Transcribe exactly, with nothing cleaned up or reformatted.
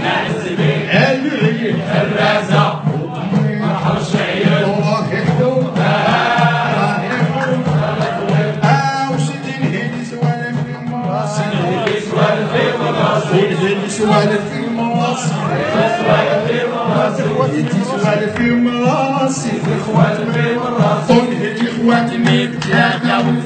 البعيد الرازة مرحبا الشعير الله يحدو الله يحدو اه وسيدي نهدي سوالف في المراسي نهدي سوالف في مراسي ونهدي سوالف في المراسي سوالف في مراسي ونهدي سوالف في المراسي اخوات في مراسي ونهدي اخواتي من بلادنا